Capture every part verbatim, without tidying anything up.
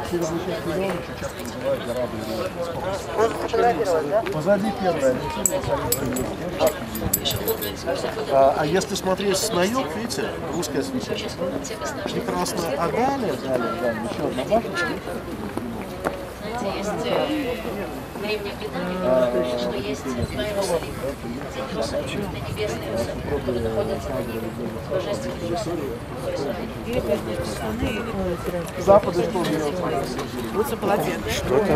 северной части Леона очень часто называют гора. Позади первая. А, а если смотреть на юг, видите, русское освещение. Прекрасно. А далее, далее, далее, еще одна башня. Есть древнее предание, что есть два Иерусалима. Один Иерусалим, это небесный Иерусалим, который находится на божественном Запада что берет? Лучше полотен. Что-то.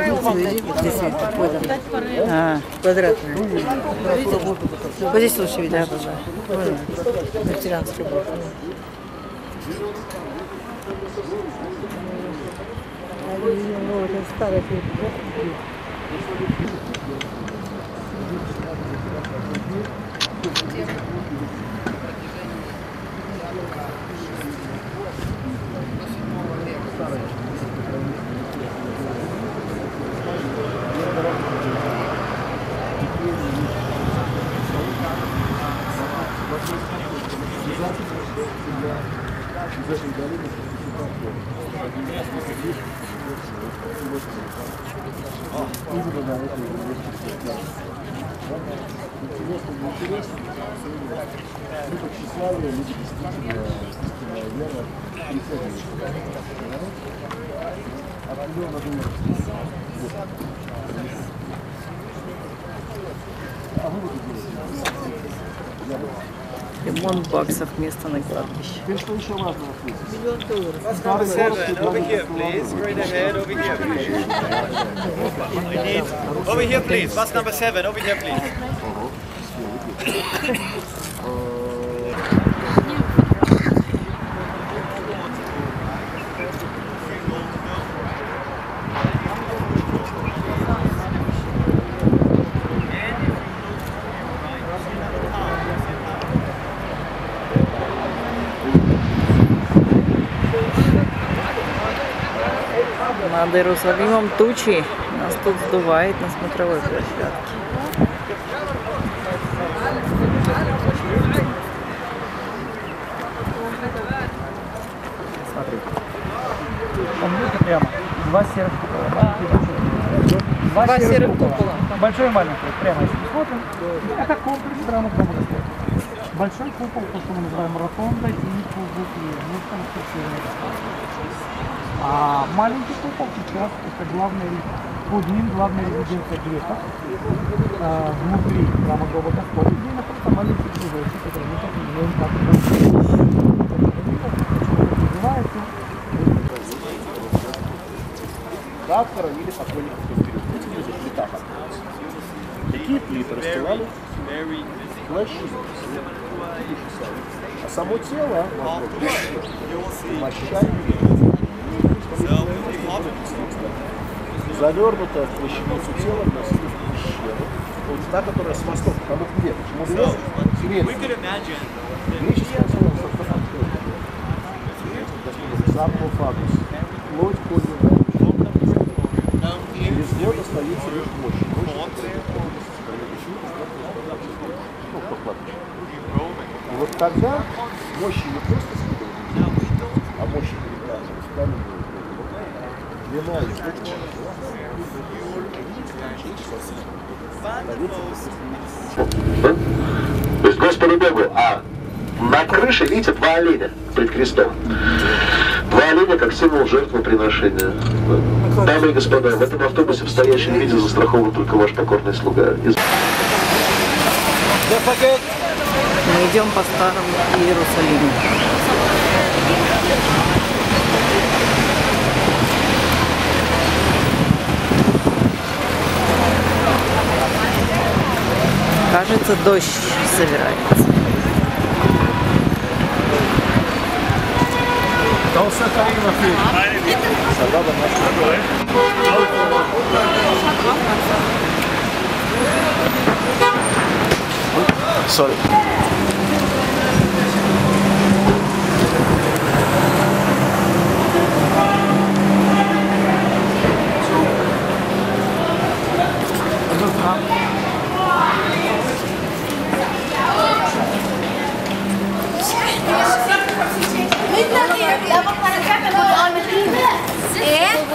А, квадратный. Вот здесь лучше видно. Ветеранская была. Вот, это старая фирма. Интересно, неинтересно. Мы подчисляли, люди действительно, истинная вера, присоединились. Определенно думаю, а вы вот делаете? Ремонт баксов, место на кладбище. Теперь что еще важно ответить? Миллион долларов. Over here, please. Straight ahead, over here. I need... Over here, please. Bus number seven, over here, please. Над Иерусалимом тучи. Нас тут сдувает на смотровой площадке. Смотрите. Он видите прямо. Два серых купола. Два, Два серых, серых купола. купола. Большой и маленький. Прямо если смотрим. Это комплекс храма Бога. Большой купол, то, что мы называем ротонда, и ползуки. А маленький купол сейчас это главный, под ним главная резиденция греков. А, внутри храма Гроба Господа, где находится маленький кружочек, который мы так называем как называется. Как хоронили покойников вперед. Эти люди в плитах остались. Такие плиты расстилали плащи. А само тело мощами завернуто в плащаницу тела, вносили в пещеру. Вот та, которая с востока, потому что нет. Почему вверх? Греческое слово саркофагус. Плоть поднята. Через год остается лишь мощь. И вот тогда мощи не просто скидывали, а мощи перекладывались каменные. Длина и То есть Господу Богу, а на крыше, видите, два оленя пред крестом. Два оленя как символ жертвоприношения. Дамы и господа, в этом автобусе в стоящем виде застрахован только ваш покорный слуга. Мы идем по старому Иерусалиму. Кажется, дождь собирается. Sorry. Lama para cá, para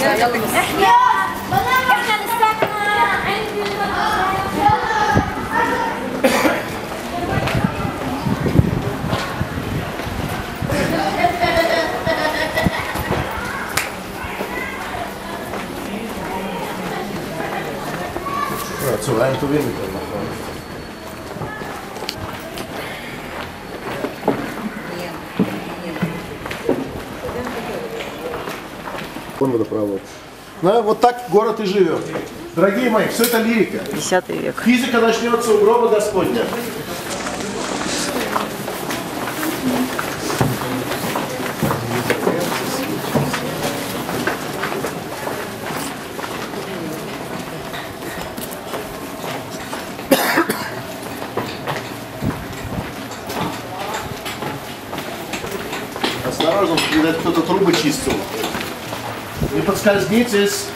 צהריים טובים יותר, נכון. Вон водопровод. Ну, вот так город и живет. Дорогие мои, все это лирика. десятый век. Физика начнется у гроба Господня. Осторожно, видать, кто-то трубы чистил. Не подскользнитесь.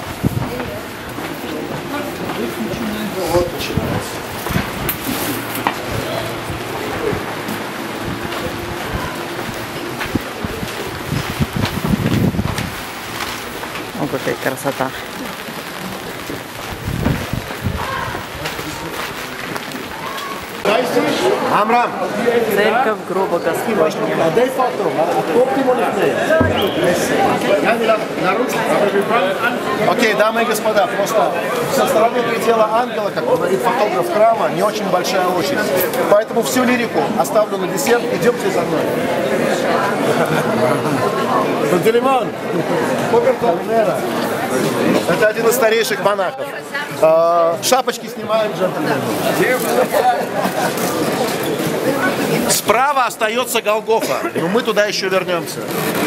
Ну вот, начинается. О, какая красота. Амрам. Церковь гроба Господня. Дай фактор, Окей, дамы и господа, просто со стороны предела ангела, как говорит фотограф храма, не очень большая очередь. Поэтому всю лирику оставлю на десерт. Идемте за мной. Пантелеймон. Это один из старейших монахов. Шапочки снимаем, джентльмены. Справа остается Голгофа, но мы туда еще вернемся.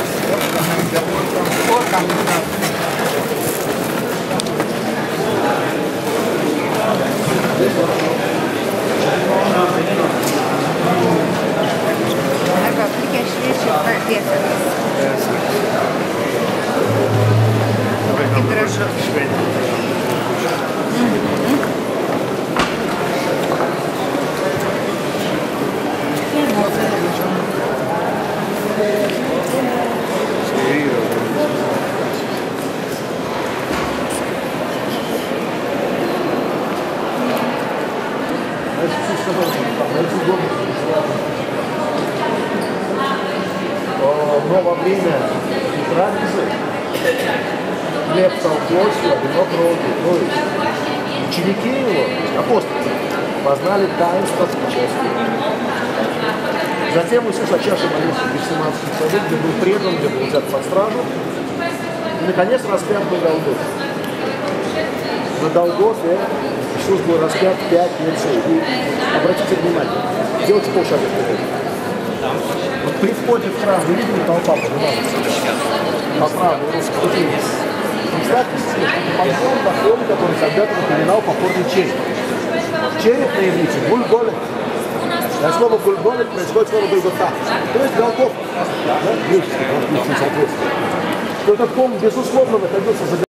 Но во время трапезы хлеб стал плотью, а вино кровью. То есть ученики его, апостолы, познали таинство причастия. Затем Иисус о чаше молился в Гефсиманском саду, где был предан, где был взят под стражу. И, наконец, распят на Голгофе. На Голгофе Иисус был распят пять лицей. И обратите внимание, делайте полшага вперед. Вот при входе в храм вы видели толпа поднимается? По правой русской ступени. Представьте себе, что подъем на холм, который когда-то напоминал по форме череп. Череп на иврите — гуль-голет. И от слова гуль-голет происходит слово Голгофа. То есть Голгофа. Да? Греческий, соответственно. Что этот холм, безусловно, находился за